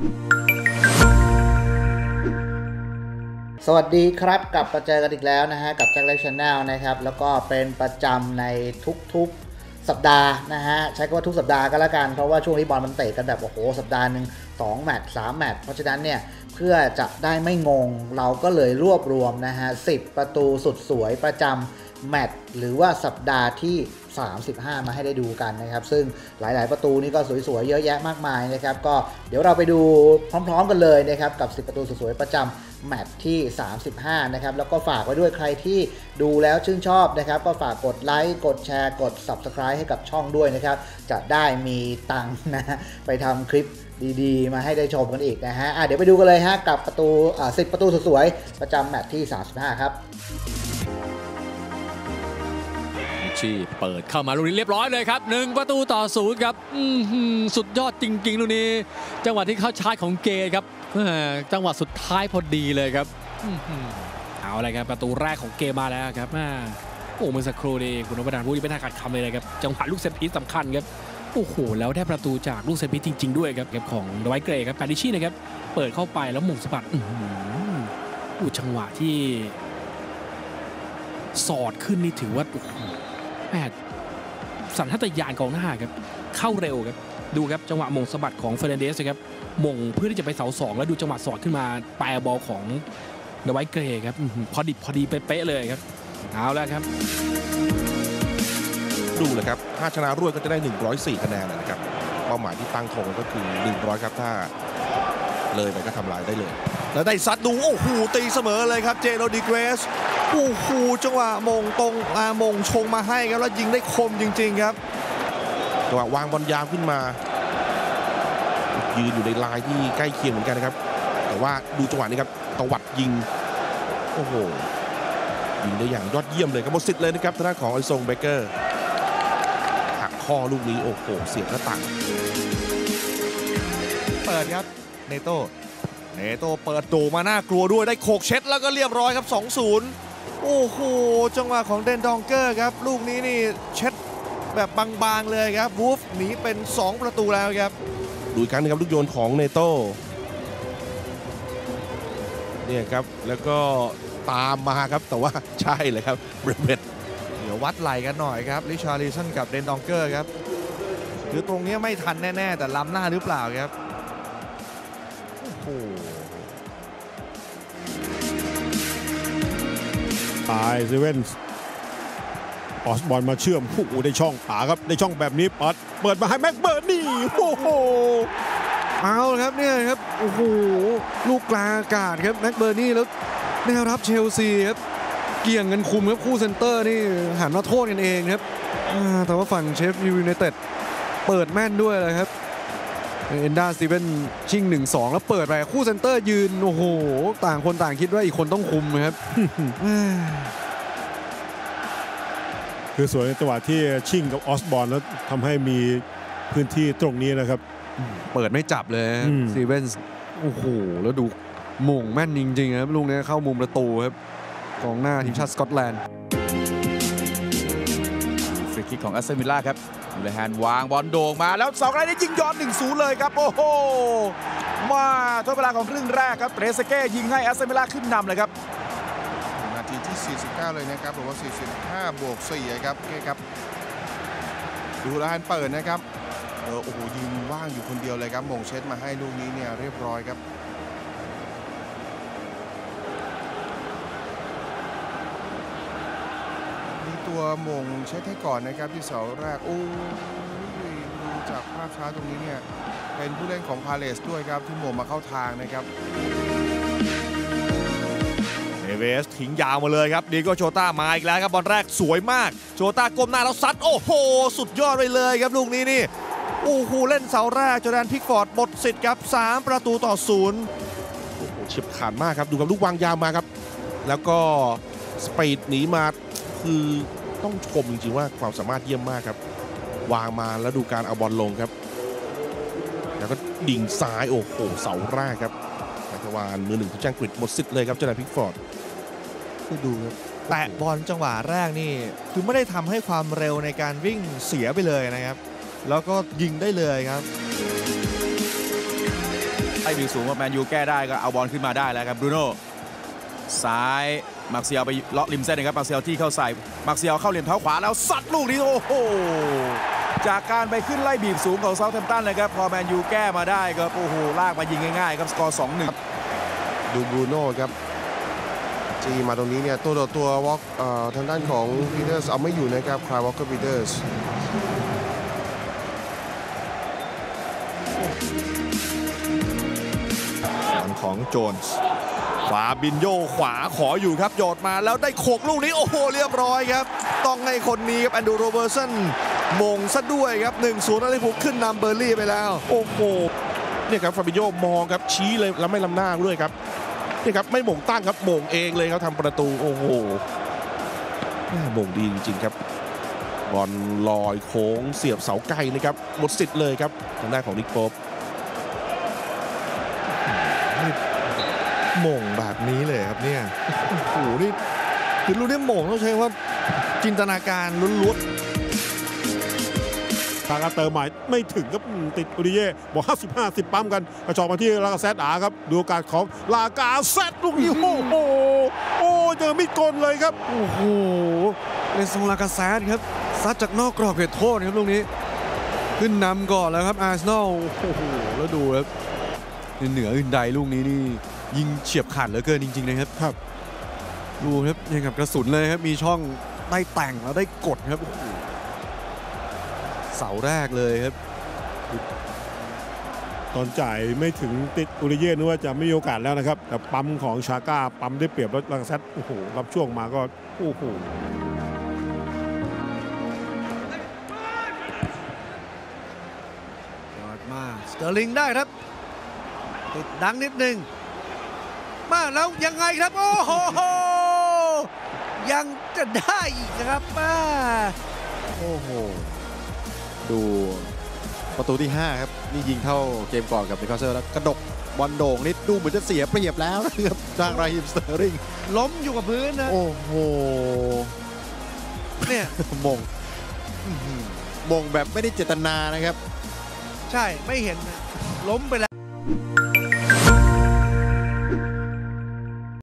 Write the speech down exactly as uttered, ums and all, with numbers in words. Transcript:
สวัสดีครับกลับมาเจอกันอีกแล้วนะฮะกับแจ็คเล็กชาแนลนะครับแล้วก็เป็นประจำในทุกๆสัปดาห์นะฮะใช้คำว่าทุกสัปดาห์ก็แล้วกันเพราะว่าช่วงนี้บอลมันเตะกันแบบโอ้โหสัปดาห์หนึ่งสองแมตช์สามแมตช์เพราะฉะนั้นเนี่ยเพื่อจะได้ไม่งงเราก็เลยรวบรวมนะฮะสิบประตูสุดสวยประจำแมตช์หรือว่าสัปดาห์ที่สามสิบห้ามาให้ได้ดูกันนะครับซึ่งหลายๆประตูนี่ก็สวยๆเยอะแยะมากมายนะครับก็เดี๋ยวเราไปดูพร้อมๆกันเลยนะครับกับสิบประตูสวยๆประจำแมตช์ที่สามสิบห้านะครับแล้วก็ฝากไว้ด้วยใครที่ดูแล้วชื่นชอบนะครับก็ฝากกดไลค์กดแชร์กด ซับสไครบ์ ให้กับช่องด้วยนะครับจะได้มีตังค์นะไปทำคลิปดีๆมาให้ได้ชมกันอีกนะฮะะเดี๋ยวไปดูกันเลยฮะกับประตูอ่าสิบประตูสวยๆประจำแมตช์ที่สามสิบห้าครับชีเปิดเข้ามาลูกนี้เรียบร้อยเลยครับหนึ่งประตูต่อศูนย์ครับสุดยอดจริงๆลูกนี้จังหวะที่เข้าชาร์จของเกครับจังหวะสุดท้ายพอดีเลยครับเอาอะไรครับประตูแรกของเกมาแล้วครับโอ้เมื่อสักครู่นี้คุณนพดลพูดไม่น่าขัดคำเลยนะครับจังหวะลูกเซตพีซสำคัญครับโอ้โหแล้วได้ประตูจากลูกเซตพีซจริงๆด้วยครับของเดวิดเกรย์ครับแปดิชี่นะครับเปิดเข้าไปแล้วหม่งสะบัดอู้จังหวะที่สอดขึ้นนี่ถือว่าแม่สัญชาตญาณกองหน้าครับเข้าเร็วครับดูครับจังหวะมงสะบัดของเฟรนันเดสครับมงเพื่อที่จะไปเสาสองแล้วดูจังหวะสอดขึ้นมาแปรบอลของเดวิดเกรย์ครับพอดิบพอดีเป๊ะเลยครับเอาแล้วครับดูเลยครับถ้าชนะรวดก็จะได้หนึ่งร้อยสี่คะแนนนะครับเป้าหมายที่ตั้งธงก็คือหนึ่งร้อยครับถ้าเลยไปก็ทำลายได้เลยแล้วได้ซัดดูโอ้โหตีเสมอเลยครับเจโรดิเกรสโอ้โหจังหวะมงตรงอามงชงมาให้ครับแล้วยิงได้คมจริงๆครับจังหวะวางบอลยาวขึ้นมายืนอยู่ในลายที่ใกล้เคียงเหมือนกันนะครับแต่ว่าดูจังหวะนี้ครับตวัดยิงโอ้โหยิงได้อย่างยอดเยี่ยมเลยครับหมดสิทธิ์เลยนะครับทางด้านของอลิซงเบเกอร์หักข้อลูกนี้โอ้โหเสียบหน้าต่างเปิดครับเนโต้เนโต้เปิดโดมาน่ากลัวด้วยได้โขกเช็ดแล้วก็เรียบร้อยครับ สองศูนย์ โอ้โหจังหวะของเดนดองเกอร์ครับลูกนี้นี่เช็ดแบบบางๆเลยครับวูฟหนีเป็นสองประตูแล้วครับดูอีกครั้งนึงครับลูกโยนของเนโต้เนี่ยครับแล้วก็ตามมาครับแต่ว่าใช่เลยครับเบรเบตเดี๋ยววัดไหลกันหน่อยครับริชาร์ลิสันกับเดนดองเกอร์ครับคือตรงนี้ไม่ทันแน่ๆแต่ล้ำหน้าหรือเปล่าครับโอ้โหตายเซเว่นออสบอลมาเชื่อมโอ้โหได้ช่องป๋าครับได้ช่องแบบนี้ปัดเปิดมาให้แม็กเบิร์ดนี่โอ้โหเอาครับเนี่ยครับโอ้โหลูกกลางอากาศครับแม็กเบิร์ดนี่แล้วแนวรับเชลซีครับเกี่ยงกันคุมครับคู่เซนเตอร์นี่หันมาโทษกันเองครับแต่ว่าฝั่งเชฟยูไนเต็ดเปิดแม่นด้วยเลยครับเอนด้าสตีเวนชิง หนึ่งสอง แล้วเปิดไปคู่เซนเตอร์ยืนโอ้โหต่างคนต่างคิดว่าอีกคนต้องคุมครับคือส่วนในจังหวะที่ชิงกับออสบอลแล้วทำให้มีพื้นที่ตรงนี้นะครับเปิดไม่จับเลยสตีเวนโอ้โหแล้วดูหม่งแม่นจริงๆครับลูกนี้เข้ามุมประตูครับกองหน้าทีมชาติสกอตแลนด์ฟรีคิกของแอสตันวิลล่าครับยูเลแฮนวางบอลโด่งมาแล้วสองรายได้ยิงย้อน หนึ่งศูนย์ เลยครับโอ้โหมาทดเวลาของครึ่งแรกครับเตรเซเก้ยิงให้แอสตันวิลล่าขึ้นนำเลยครับนาทีที่สี่สิบเก้าเลยนะครับหรือว่าสี่สิบห้าบวกสี่ครับโอเคครับดูแลนเปิดนะครับเออโอ้โหยืนว่างอยู่คนเดียวเลยครับมงเช็ดมาให้ลูกนี้เนี่ยเรียบร้อยครับมีตัวมงเช็ดให้ก่อนนะครับที่เสาแรกโอ้ยดูจากภาพช้าตรงนี้เนี่ยเป็นผู้เล่นของพาเลสด้วยครับที่มงมาเข้าทางนะครับเนเวสทิ้งยาวมาเลยครับดีโก้โชต้ามาอีกแล้วครับบอลแรกสวยมากโชต้าก้มหน้าแล้วซัดโอ้โหสุดยอดไปเลยครับลูกนี้นี่โอ้โหเล่นเสาแรกจอร์แดนพิกฟอร์ดหมดสิทธิ์ครับสามประตูต่อศูนย์โอ้โหเฉียบขาดมากครับดูกับลูกวางยาวมาครับแล้วก็สปีดหนีมาคือต้องชมจริงๆว่าความสามารถเยี่ยมมากครับวางมาแล้วดูการเอาบอลลงครับแล้วก็ดิ่งซ้ายโอ้โหเสาแรกครับนักวานมือหนึ่งทีมชาติอังกฤษหมดสิทธิ์เลยครับจอร์แดนพิกฟอร์ดดูครับแตะบอลจังหวะแรกนี่คือไม่ได้ทำให้ความเร็วในการวิ่งเสียไปเลยนะครับแล้วก็ยิงได้เลยครับไอ้บิวสูงว่าแมนยูแก้ได้ก็เอาบอลขึ้นมาได้แล้วครับบรูโน่ซ้ายมาร์เซียลไปเลาะริมเส้นนะครับมาร์เซียลที่เข้าใส่มาร์เซียลเข้าเหลี่ยมเท้าขวาแล้วซัดลูกนี้โอ้โหจากการไปขึ้นไล่บีบสูงของเซาท์แฮมป์ตันเลยครับพอแมนยูแก้มาได้ก็โอ้โหลากมายิงง่ายๆครับสกอร์ สองหนึ่งดูบรูโน่ครับจีมาตรงนี้เนี่ยตัวต่อตัววอล์กทางด้านของปีเตอร์สเอาไม่อยู่นะครับคลายวอล์กเกอร์ปีเตอร์สของโจนส์ฟาบินโยขวาขออยู่ครับโยดมาแล้วได้โขกลูกนี้โอ้โหเรียบร้อยครับต้องให้คนนี้ครับแอนดรูโรเบอร์สันมงซะด้วยครับ หนึ่งศูนย์ อะไรผมขึ้นนำเบอร์ลี่ไปแล้วโอ้โหเนี่ยครับฟาบิโยมองครับชี้เลยแล้วไม่ล้ำหน้าด้วยครับนี่ครับไม่หม่งตั้งครับหม่งเองเลยเขาทำประตูโอ้โหหม่งดีจริงๆครับบอลลอยโค้งเสียบเสาไกลนะครับหมดสิทธิ์เลยครับทางด้านของนิกโป๊ปหม่งแบบนี้เลยครับเนี่ยโอ้โหนี่คือลูกนี้หม่งต้องใช้ว่าจินตนาการล้วนๆทางการเติมใหม่ไม่ถึงครับติดอุดิเย่บอกห้าสิบ ห้าสิบปั๊มกันกระชอกมาที่ลากาเซตอาครับดูโอกาสของลากาเซตลูกนี้โอ้โหโอ้เจอมิดกลเลยครับโอ้โหเลนซงลากาเซตครับซัดจากนอกกรอบเขตโทษครับลูกนี้ขึ้นนำก่อนแล้วครับอาร์เซนอลโอ้โหแล้วดูครับเหนืออื่นใดลูกนี้นี่ยิงเฉียบขาดเหลือเกินจริงๆนะครับครับดูครับยังกับกระสุนเลยครับมีช่องได้แต่งแล้วได้กดครับเสาแรกเลยครับตอนจ่ายไม่ถึงติดอุดิเย่นึกว่าจะไม่มีโอกาสแล้วนะครับแต่ปั๊มของชาก้าปั๊มได้เปรียบรถลากาเซตโอ้โหรับช่วงมาก็โอ้โหยอดมากสเตอร์ลิงได้ครับติดดังนิดนึงมาแล้วยังไงครับโอ้โหยังจะได้อีกนะครับมาโอ้โหดูประตูที่ห้าครับนี่ยิงเท่าเกมก่อนกับนิคาสเซิลแล้วกระดกบอลโด่งนิดดูเหมือนจะเสียเปรียบแล้วนะครับทางราฮิมสเตอร์ลิงล้มอยู่กับพื้นนะโอ้โหเนี่ยมงมงแบบไม่ได้เจตนานะครับใช่ไม่เห็นล้มไปแล้ว